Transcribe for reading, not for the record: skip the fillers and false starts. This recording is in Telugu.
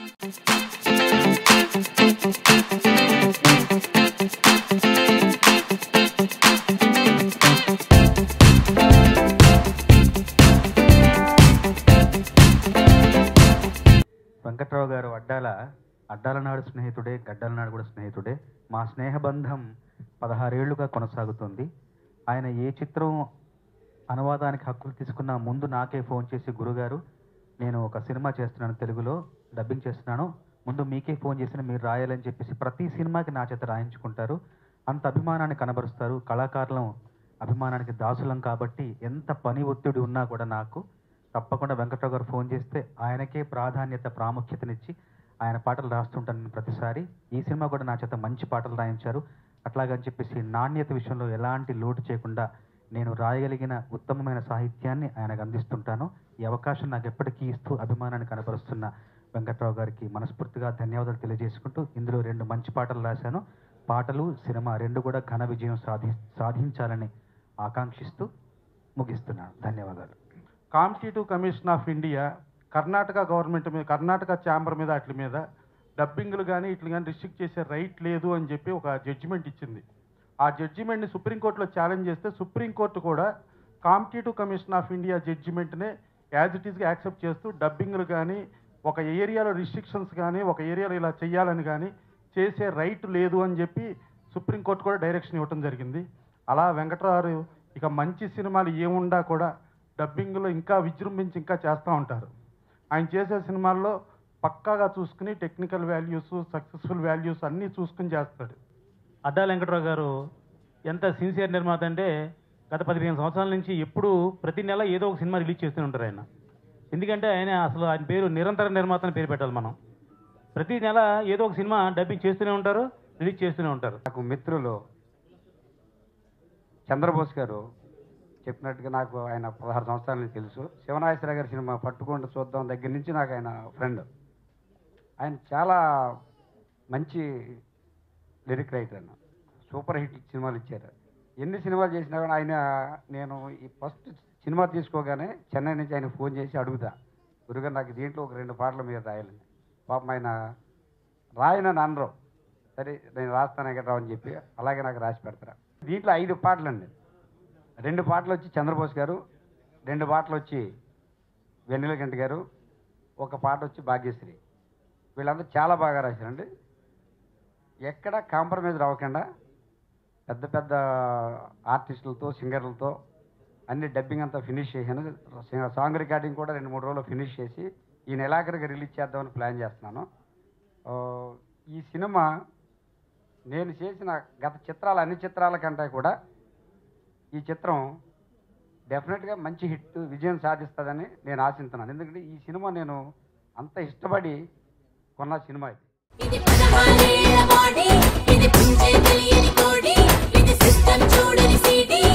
వెంకట్రావు గారు అడ్డాల నాడు స్నేహితుడే, గడ్డల నాడు కూడా స్నేహితుడే. మా స్నేహబంధం 16 ఏళ్లుగా కొనసాగుతుంది. ఆయన ఏ చిత్రం అనువాదానికి హక్కులు తీసుకున్న ముందు నాకే ఫోన్ చేసి, గురుగారు నేను ఒక సినిమా చేస్తున్నాను, తెలుగులో డబ్బింగ్ చేస్తున్నాను, ముందు మీకే ఫోన్ చేసిన మీరు రాయాలని చెప్పేసి ప్రతి సినిమాకి నా చేత రాయించుకుంటారు. అంత అభిమానాన్ని కనబరుస్తారు. కళాకారులం అభిమానానికి దాసులం కాబట్టి ఎంత పని ఒత్తిడి ఉన్నా కూడా నాకు తప్పకుండా వెంకట్రావు గారు ఫోన్ చేస్తే ఆయనకే ప్రాముఖ్యతనిచ్చి ఆయన పాటలు రాస్తుంటాను నేను ప్రతిసారి. ఈ సినిమా కూడా నా చేత మంచి పాటలు రాయించారు. అట్లాగని చెప్పేసి నాణ్యత విషయంలో ఎలాంటి లోటు చేయకుండా నేను రాయగలిగిన ఉత్తమమైన సాహిత్యాన్ని ఆయనకు అందిస్తుంటాను. ఈ అవకాశం నాకు ఎప్పటికీ ఇస్తూ అభిమానాన్ని కనబరుస్తున్న వెంకట్రావు గారికి మనస్ఫూర్తిగా ధన్యవాదాలు తెలియజేసుకుంటూ, ఇందులో 2 మంచి పాటలు రాశాను. పాటలు, సినిమా 2 కూడా ఘన విజయం సాధించాలని ఆకాంక్షిస్తూ ముగిస్తున్నాను. ధన్యవాదాలు. Competitive commission of India Karnataka government మీద, కర్ణాటక ఛాంబర్ మీద, వాటి మీద డబ్బింగ్లు కానీ ఇట్లు కానీ రిస్ట్రిక్ట్ చేసే రైట్ లేదు అని చెప్పి ఒక జడ్జిమెంట్ ఇచ్చింది. ఆ జడ్జిమెంట్ని సుప్రీంకోర్టులో ఛాలెంజ్ చేస్తే సుప్రీంకోర్టు కూడా కాంపిటేటివ్ కమిషన్ ఆఫ్ ఇండియా జడ్జిమెంట్ని యాజ్ ఇట్ ఈస్గా యాక్సెప్ట్ చేస్తూ డబ్బింగ్లు కానీ ఒక ఏరియాలో రిస్ట్రిక్షన్స్ కానీ ఒక ఏరియాలో ఇలా చేయాలని కానీ చేసే రైట్ లేదు అని చెప్పి సుప్రీంకోర్టు కూడా డైరెక్షన్ ఇవ్వడం జరిగింది. అలా వెంకటరావు ఇక మంచి సినిమాలు ఏముండా కూడా డబ్బింగ్లో ఇంకా విజృంభించి ఇంకా చేస్తూ ఉంటారు. ఆయన చేసే సినిమాల్లో పక్కాగా చూసుకుని టెక్నికల్ వాల్యూస్, సక్సెస్ఫుల్ వాల్యూస్ అన్నీ చూసుకుని చేస్తాడు. అడ్డాల వెంకట్రావు గారు ఎంత సిన్సియర్ నిర్మాత అంటే గత 15 సంవత్సరాల నుంచి ఎప్పుడు ప్రతి నెల ఏదో ఒక సినిమా రిలీజ్ చేస్తూనే ఉంటారు ఆయన. ఎందుకంటే ఆయన పేరు నిరంతర నిర్మాత అని పేరు పెట్టాలి మనం. ప్రతి నెల ఏదో ఒక సినిమా డబ్బింగ్ చేస్తూనే ఉంటారు, రిలీజ్ చేస్తూనే ఉంటారు. నాకు మిత్రులు చంద్రబోస్ గారు చెప్పినట్టుగా నాకు ఆయన 16 సంవత్సరాల నుంచి తెలుసు. శివనాగేశ్వరరావు గారి సినిమా పట్టుకుంటూ చూద్దాం దగ్గర నుంచి నాకు ఆయన ఫ్రెండ్. ఆయన చాలా మంచి లిరిక్ రైటర్ అన్న, సూపర్ హిట్ సినిమాలు ఇచ్చారు. ఎన్ని సినిమాలు చేసినా కూడా నేను ఈ ఫస్ట్ సినిమా తీసుకోగానే చెన్నై నుంచి ఆయన ఫోన్ చేసి అడుగుతా, గురుగారు నాకు దీంట్లో ఒక 2 పాటలు మీరు రాయాలని. పాపం ఆయన రాయనని అనరు, సరే నేను రాస్తాను వెంకట్రావు అని చెప్పి అలాగే నాకు రాసి పెడతారా. దీంట్లో 5 పాటలు అండి. 2 పాటలు వచ్చి చంద్రబోస్ గారు, 2 పాటలు వచ్చి వెన్నెల గంట గారు, 1 పాట వచ్చి భాగ్యశ్రీ. వీళ్ళందరూ చాలా బాగా రాశారండి. ఎక్కడ కాంప్రమైజ్ అవ్వకుండా పెద్ద పెద్ద ఆర్టిస్టులతో, సింగర్లతో అన్ని డబ్బింగ్ అంతా ఫినిష్ చేశాను. సాంగ్ రికార్డింగ్ కూడా 2-3 రోజులు ఫినిష్ చేసి ఈ నెలాఖరుగా రిలీజ్ చేద్దామని ప్లాన్ చేస్తున్నాను. ఈ సినిమా నేను చేసిన గత చిత్రాలు అన్ని చిత్రాల కంటే కూడా ఈ చిత్రం డెఫినెట్గా మంచి హిట్ విజయం సాధిస్తుందని నేను ఆశిస్తున్నాను. ఎందుకంటే ఈ సినిమా నేను అంత ఇష్టపడి కొన్న సినిమా ఇది. ఇది 16 ఏళ్ల బాడీ, ఇది పుంజే తెలియని కోడి, ఇది సిస్టమ్ చూడని సీడీ.